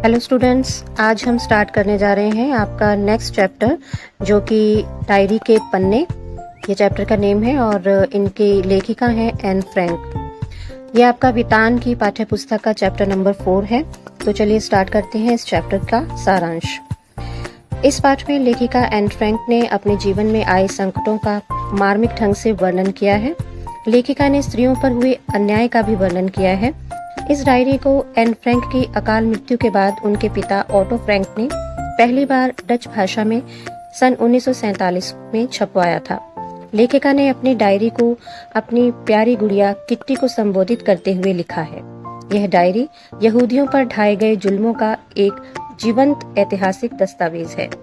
Hello students, आज हम start करने जा रहे हैं आपका नेक्स्ट चैप्टर जो कि डायरी के पन्ने। ये चैप्टर का नेम है और इनकी लेखिका है एन फ्रैंक। ये आपका वितान की पाठ्य पुस्तक का चैप्टर नंबर 4 है। तो चलिए स्टार्ट करते हैं इस चैप्टर का सारांश। इस पाठ में लेखिका एन फ्रैंक ने अपने जीवन में आए संकटों का मार्मिक ढंग से वर्णन किया है। लेखिका ने स्त्रियों पर हुए अन्याय का भी वर्णन किया है। इस डायरी को एन फ्रैंक की अकाल मृत्यु के बाद उनके पिता ऑटो फ्रैंक ने पहली बार डच भाषा में सन 1947 में छपवाया था। लेखिका ने अपनी डायरी को अपनी प्यारी गुड़िया किट्टी को संबोधित करते हुए लिखा है। यह डायरी यहूदियों पर ढाए गए जुल्मों का एक जीवंत ऐतिहासिक दस्तावेज है।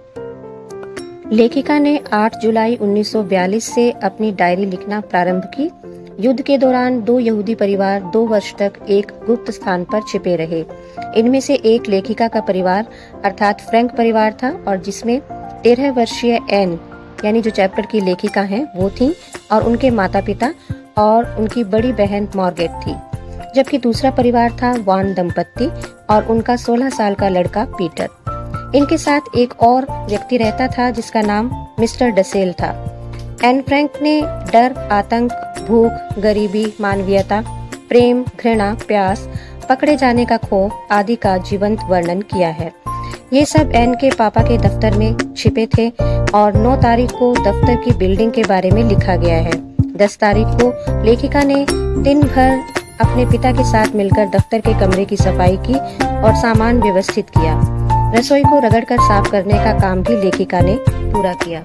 लेखिका ने 8 जुलाई 1942 से अपनी डायरी लिखना प्रारंभ की। युद्ध के दौरान 2 यहूदी परिवार 2 वर्ष तक एक गुप्त स्थान पर छिपे रहे। इनमें से एक लेखिका का परिवार अर्थात फ्रैंक परिवार था और जिसमें 13 वर्षीय एन यानी जो चैप्टर की लेखिका हैं वो थी और उनके माता पिता और उनकी बड़ी बहन मॉर्गेट थी। जबकि दूसरा परिवार था वान दंपत्ति और उनका 16 साल का लड़का पीटर। इनके साथ एक और व्यक्ति रहता था जिसका नाम मिस्टर डसेल था। एन फ्रैंक ने डर, आतंक, भूख, गरीबी, मानवीयता, प्रेम, घृणा, प्यास, पकड़े जाने का खौफ आदि का जीवंत वर्णन किया है। ये सब एन के पापा के दफ्तर में छिपे थे और 9 तारीख को दफ्तर की बिल्डिंग के बारे में लिखा गया है। 10 तारीख को लेखिका ने दिन भर अपने पिता के साथ मिलकर दफ्तर के कमरे की सफाई की और सामान व्यवस्थित किया। रसोई को रगड़कर साफ करने का काम भी लेखिका ने पूरा किया।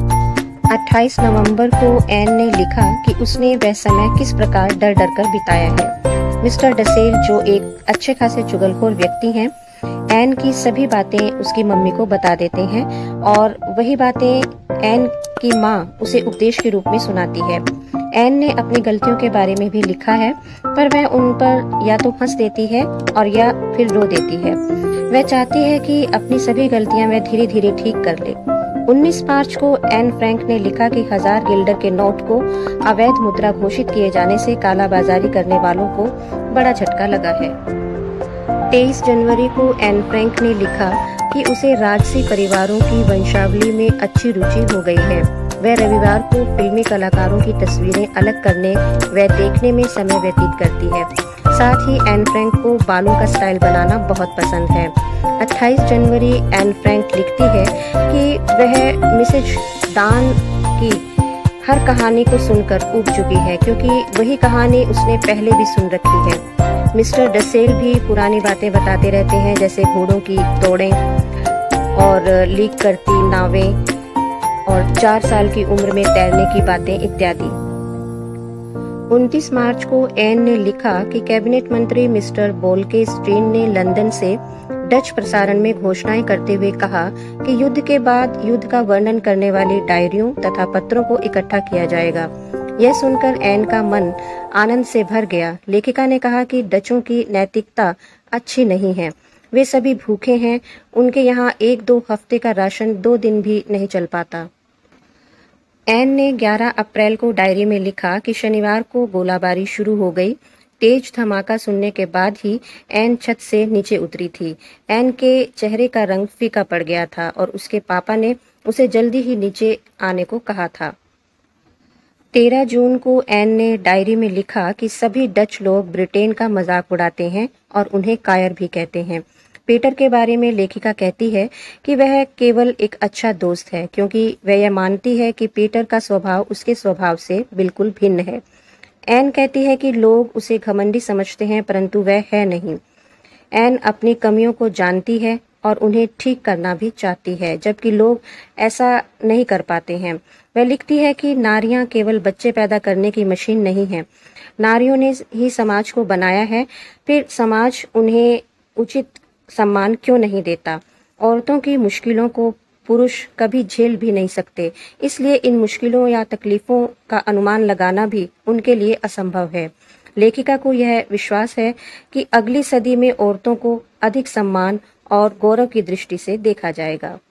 28 नवंबर को एन ने लिखा कि उसने वह समय किस प्रकार डर डर कर बिताया है। मिस्टर डसेल जो एक अच्छे खासे चुगलखोर व्यक्ति हैं, एन की सभी बातें उसकी मम्मी को बता देते हैं और वही बातें एन की माँ उसे उपदेश के रूप में सुनाती है। एन ने अपनी गलतियों के बारे में भी लिखा है, पर वह उन पर या तो हंस देती है और या फिर रो देती है। वह चाहती है कि अपनी सभी गलतियां वह धीरे धीरे ठीक कर ले। 19 मार्च को एन फ्रैंक ने लिखा कि 1000 गिल्डर के नोट को अवैध मुद्रा घोषित किए जाने से कालाबाजारी करने वालों को बड़ा झटका लगा है। 23 जनवरी को एन फ्रैंक ने लिखा कि उसे राजसी परिवारों की वंशावली में अच्छी रुचि हो गई है। वह रविवार को फिल्मी कलाकारों की तस्वीरें अलग करने व देखने में समय व्यतीत करती है। साथ ही एन फ्रैंक को बालों का स्टाइल बनाना बहुत पसंद है। 28 जनवरी एन फ्रैंक लिखती है कि वह मिसेज डान की हर कहानी को सुनकर ऊब चुकी है क्योंकि वही कहानी उसने पहले भी सुन रखी है। मिस्टर डसेल भी पुरानी बातें बताते रहते हैं, जैसे घोड़ों की दौड़ें और लीक करती नावें और 4 साल की उम्र में तैरने की बातें इत्यादि। 29 मार्च को एन ने लिखा कि कैबिनेट मंत्री मिस्टर बोल्केस्टीन ने लंदन से डच प्रसारण में घोषणाएं करते हुए कहा कि युद्ध के बाद युद्ध का वर्णन करने वाली डायरियों तथा पत्रों को इकट्ठा किया जाएगा। यह सुनकर एन का मन आनंद से भर गया। लेखिका ने कहा कि डचों की नैतिकता अच्छी नहीं है, वे सभी भूखे हैं, उनके यहाँ 1-2 हफ्ते का राशन 2 दिन भी नहीं चल पाता। एन ने 11 अप्रैल को डायरी में लिखा कि शनिवार को गोलाबारी शुरू हो गई। तेज धमाका सुनने के बाद ही एन छत से नीचे उतरी थी। एन के चेहरे का रंग फीका पड़ गया था और उसके पापा ने उसे जल्दी ही नीचे आने को कहा था। 13 जून को एन ने डायरी में लिखा कि सभी डच लोग ब्रिटेन का मजाक उड़ाते हैं और उन्हें कायर भी कहते हैं। पीटर के बारे में लेखिका कहती है कि वह केवल एक अच्छा दोस्त है क्योंकि वह यह मानती है कि पीटर का स्वभाव उसके स्वभाव से बिल्कुल भिन्न है। एन कहती है कि लोग उसे घमंडी समझते हैं परंतु वह है नहीं। एन अपनी कमियों को जानती है और उन्हें ठीक करना भी चाहती है, जबकि लोग ऐसा नहीं कर पाते हैं। वह लिखती है कि नारियां केवल बच्चे पैदा करने की मशीन नहीं है। नारियों ने ही समाज को बनाया है, फिर समाज उन्हें उचित सम्मान क्यों नहीं देता। औरतों की मुश्किलों को पुरुष कभी झेल भी नहीं सकते, इसलिए इन मुश्किलों या तकलीफों का अनुमान लगाना भी उनके लिए असंभव है। लेखिका को यह विश्वास है कि अगली सदी में औरतों को अधिक सम्मान और गौरव की दृष्टि से देखा जाएगा।